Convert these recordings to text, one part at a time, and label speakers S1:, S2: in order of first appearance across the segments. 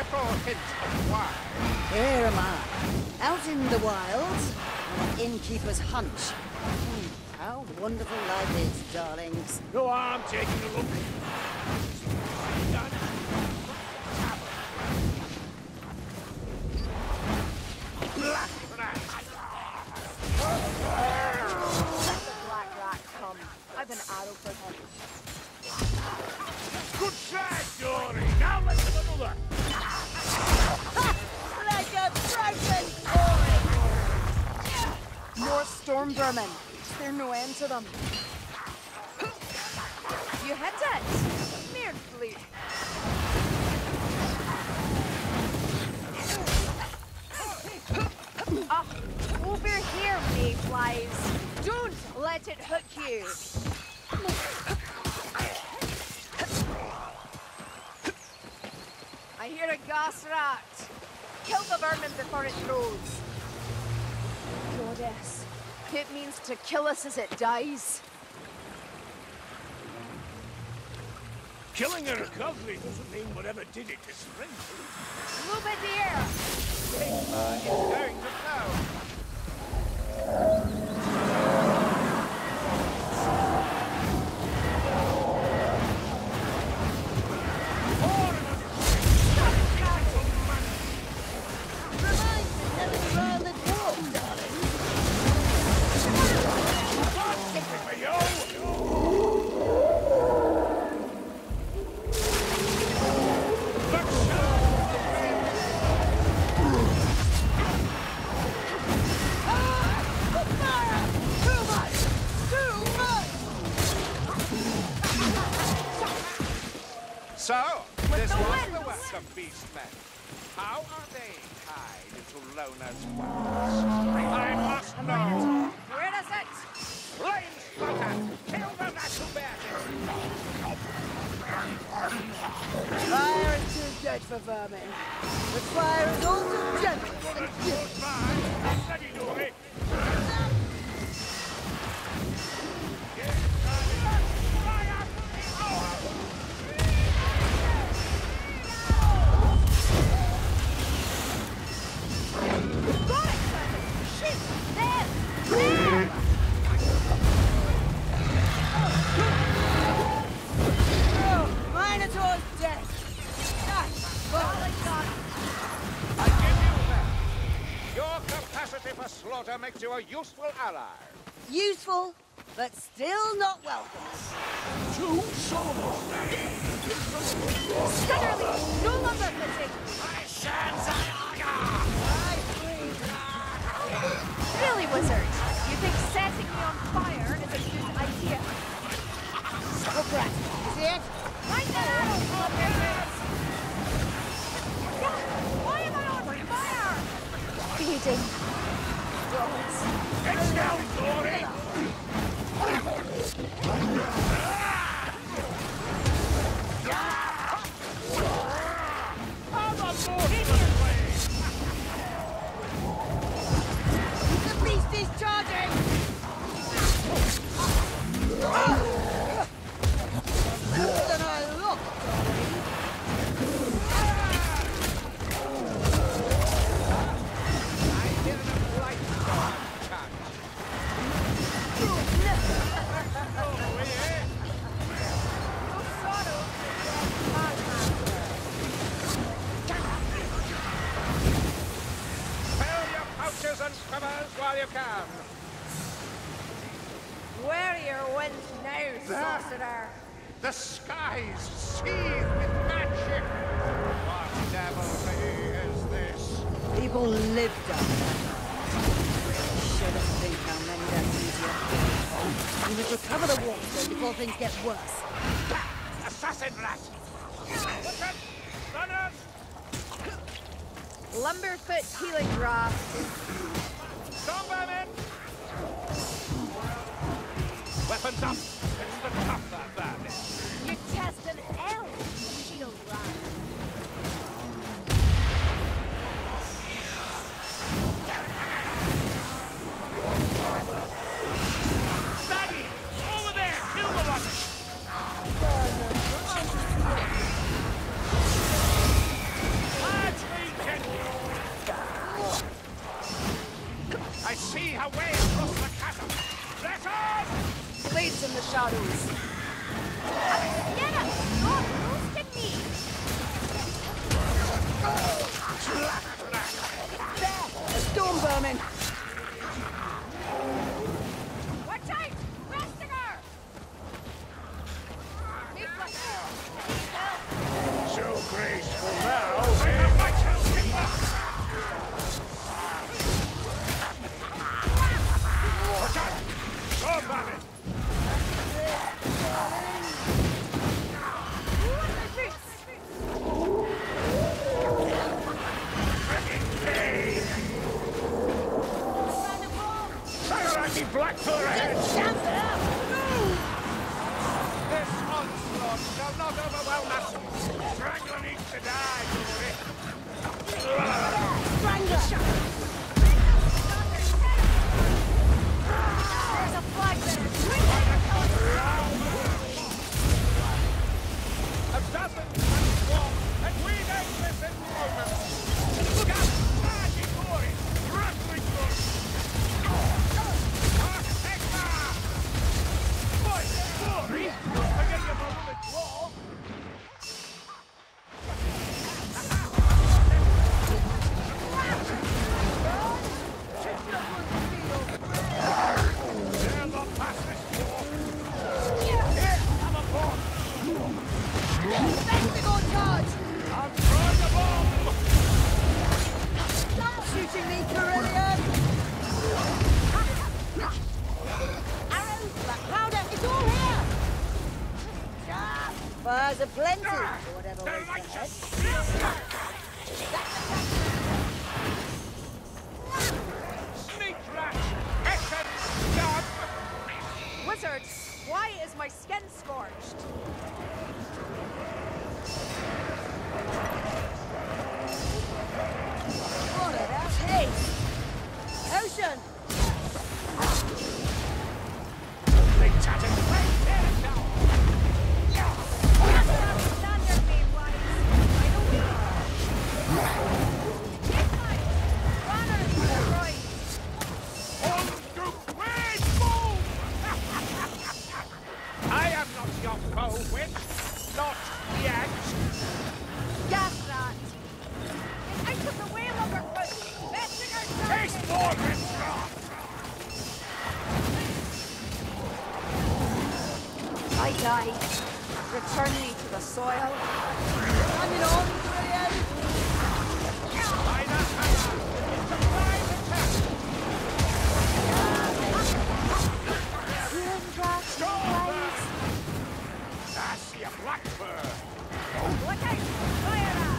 S1: little hint of why.
S2: Here am I, out in the wilds, on an innkeeper's hunch. How wonderful life is, darlings.
S3: No harm taking a look.
S1: Black rat!
S4: Let the black rat come. I've an arrow for him.
S3: Good try, Dory. Now let's have another.
S2: Like a broken toy!
S4: More storm vermin. There's no end to them. You hit it! Mere fluke. Ah, over here, mayflies. Don't let it hook you. I hear a gas rat. Kill the vermin before it grows. Goddess, it means to kill us as it dies.
S3: Killing a recovery doesn't mean whatever did it is friendly.
S4: Move it here!
S1: It's going to blow. So, this was the work of beastmen. How are they tied into Lona's wounds? I must know!
S4: Where is it?
S1: Flame Slaughter! Kill them not to bear
S2: Fire is too dead for vermin, but fire is all too gentle and good.
S3: Steady, Dory.
S2: Minotaur's dead!
S1: I give you that. Your capacity for slaughter makes you a useful ally.
S2: Useful, but still not welcome.
S3: Two souls.
S4: Stutterly, no longer fitting. Really, wizard? You think setting me on fire is a good idea?
S2: Oh, crap. See it?
S4: Find that arrow, Robert! Why am I on fire? Feeding. Gods.
S3: Get down, Dory.
S2: The beast is charging! Better than I look,
S1: I hear them right storm charge. Fill your pouches and covers while you can.
S4: Where are your winds now, sorcerer?
S1: The skies seethe with magic. What devilry is this?
S2: people live down there. Shouldn't think how many that's easier. We must recover the waterstone before things get worse.
S1: Assassin rat! What's it? Runners!
S4: Lumberfoot healing draft.
S1: Stormvermin! Weapons up! It's the tougher vermin.
S4: You test an elf shield run.
S3: Daddy! Over there! Kill the one!
S1: us! Strangler needs to die, Dory!
S2: Strangler!
S4: There's a flag there.
S1: A dozen and walk, and we don't listen to them! Look out! Magic Dory! Wrestling Dory! Boy, Dory! Don't forget your beloved wall! Never pass this wall! Here, come aboard!
S2: Let's go charge!
S1: I'm throwing the bomb!
S2: Stop shooting me, Carillion! Arrows, black powder, it's all here! Fires aplenty, or whatever was ahead.
S1: Sneak rat! Essen! God!
S4: Wizard, why is my skin scorched?
S2: What a taste! Ocean!
S1: They tattered right there now!
S4: Standard Mayflies. I know we are. Mayflies! Runners for the right.
S1: On to wage move! I am not your foe, witch! Not yet!
S4: Gas that. I took the wheel of her foot. Messing her
S1: Taste more than God!
S4: I died. Return me to the soil.
S2: Hanging on, Carillion!
S1: By the hammer! Surprise attack!
S4: Mayflies.
S1: That's your blackbird!
S4: Look out! Fire that!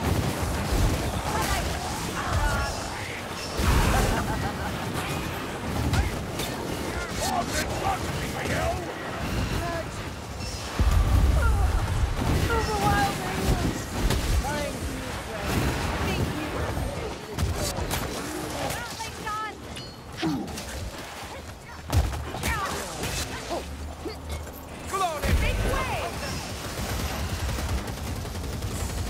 S1: Morgan Buckley, for you!
S2: Over wild animals! Thank you, friend. Thank you.
S4: Nothing done!
S1: Glory!
S4: Big way!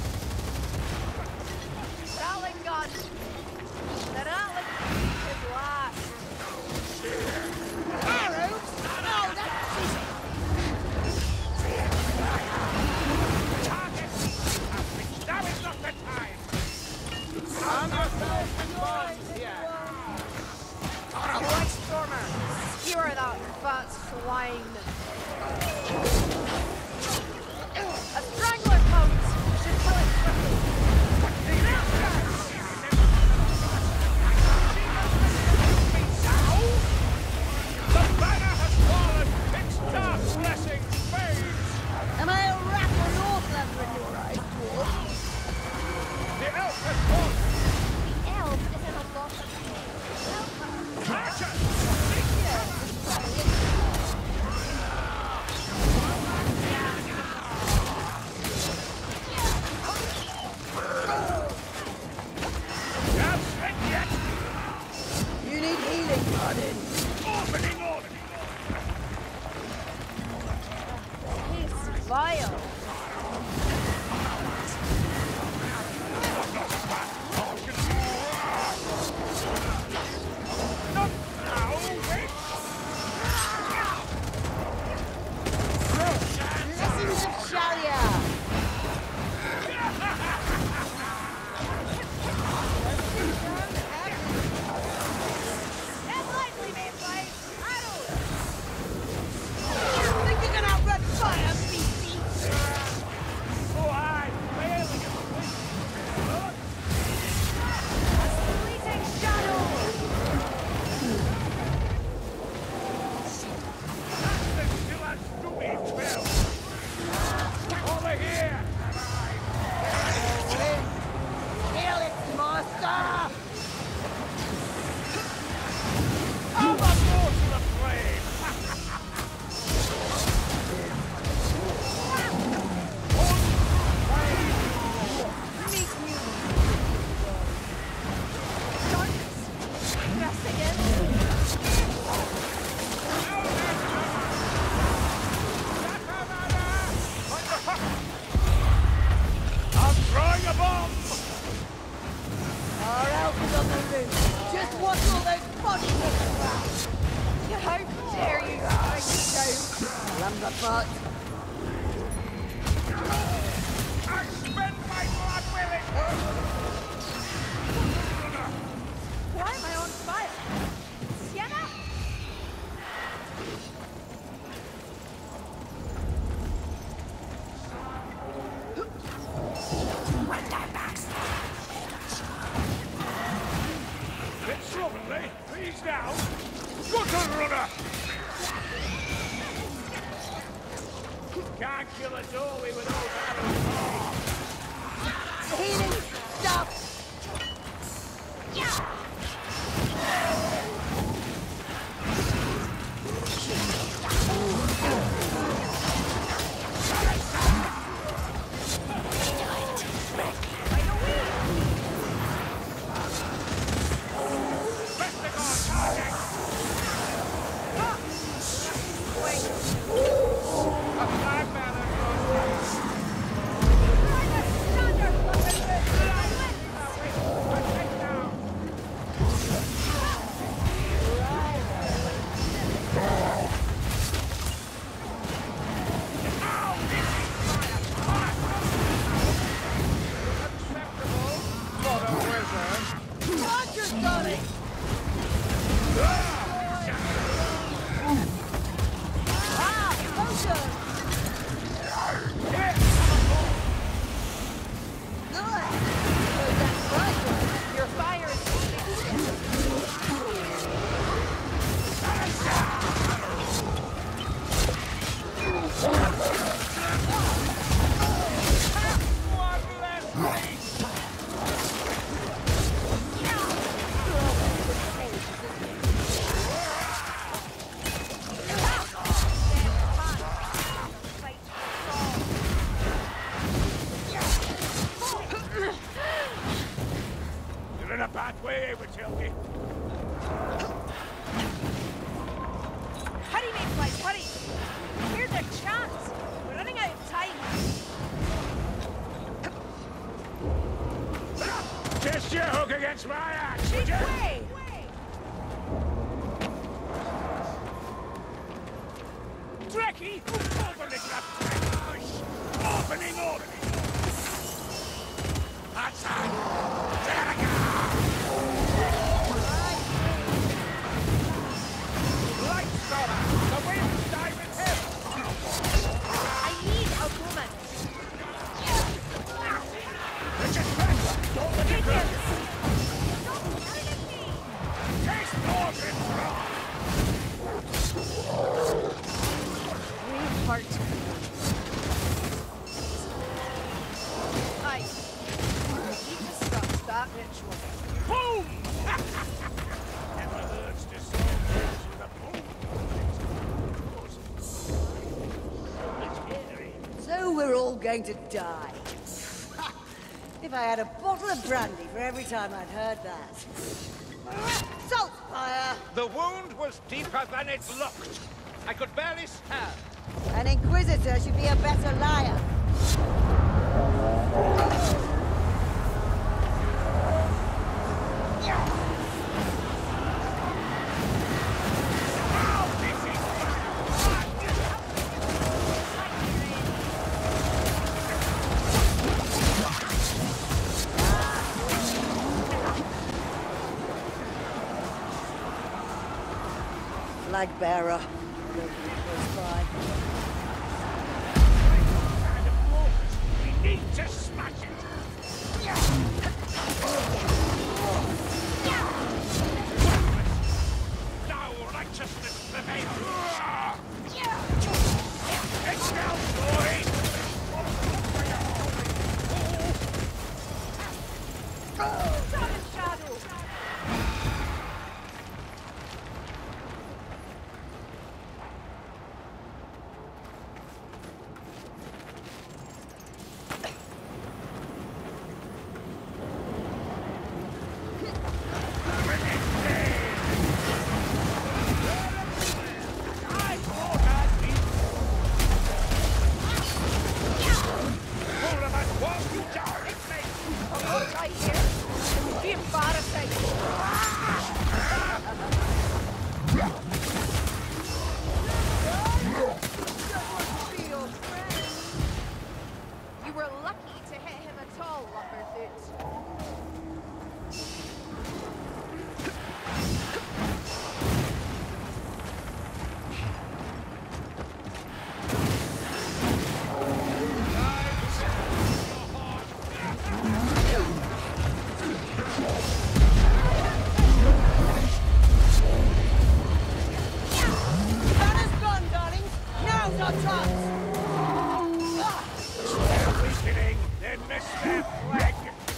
S2: do. Just watch all those bodies on the ground.
S4: How dare you bring me down?
S2: Lumberfoot.
S1: I spent my blood willing!
S4: Why am I on fire? Sienna?
S3: Bit slovenly. Please now. Gutter runner! Can't kill a doorway without arrows.
S2: Healing stuff.
S1: A flag banner goes acceptable for a wizard.
S2: Roger, Sonic.
S4: Your fire is
S1: One less piece.
S3: You're in a bad way, Matilda.
S4: Hurry, Mayflies, hurry! Here's a chance! We're running out of time!
S3: Test your hook against my axe, would
S4: Big
S3: you?
S4: way!
S3: Drecky! Opening up! Opening! That's it! There we go!
S1: Light Sora! The wind's diving him!
S4: I need a woman!
S3: Richard Fred! Don't let it go!
S4: Don't shoot at me!
S3: Taste Morgan raw!
S4: Braveheart. Aye. We need to stop that ritual.
S3: Boom! Never hurts to solve things with a boom.
S2: So we're all going to die. If I had a bottle of brandy for every time I'd heard that. Saltfire!
S1: The wound was deeper than it looked. I could barely stand.
S2: An Inquisitor should be a better liar. Flag bearer. Close by.
S3: We need to smash it! Now righteousness prevails! It's now, boys!
S4: Summon shadow! were lucky to hit him at all, Lumberfoot.
S2: Banner's gone, darlings. Now's our chance.
S3: They're weakening. They missed their flag.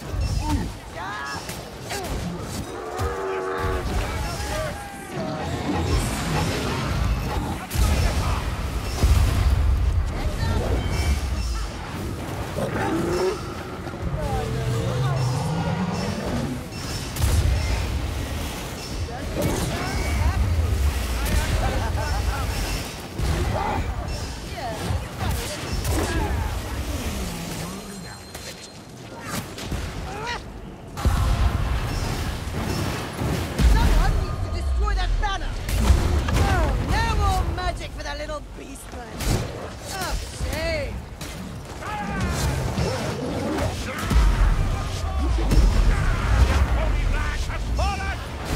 S2: Someone needs to destroy that banner. Oh, no more magic for that little beastman. Oh, shame.
S3: Holy flag has fallen!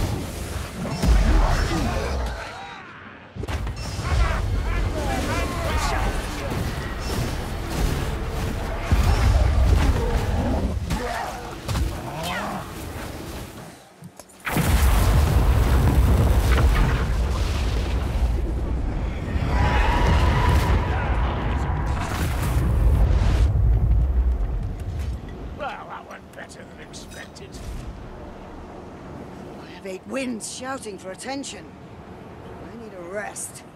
S3: Well, that went better than expected.
S2: I have 8 winds shouting for attention. I need a rest.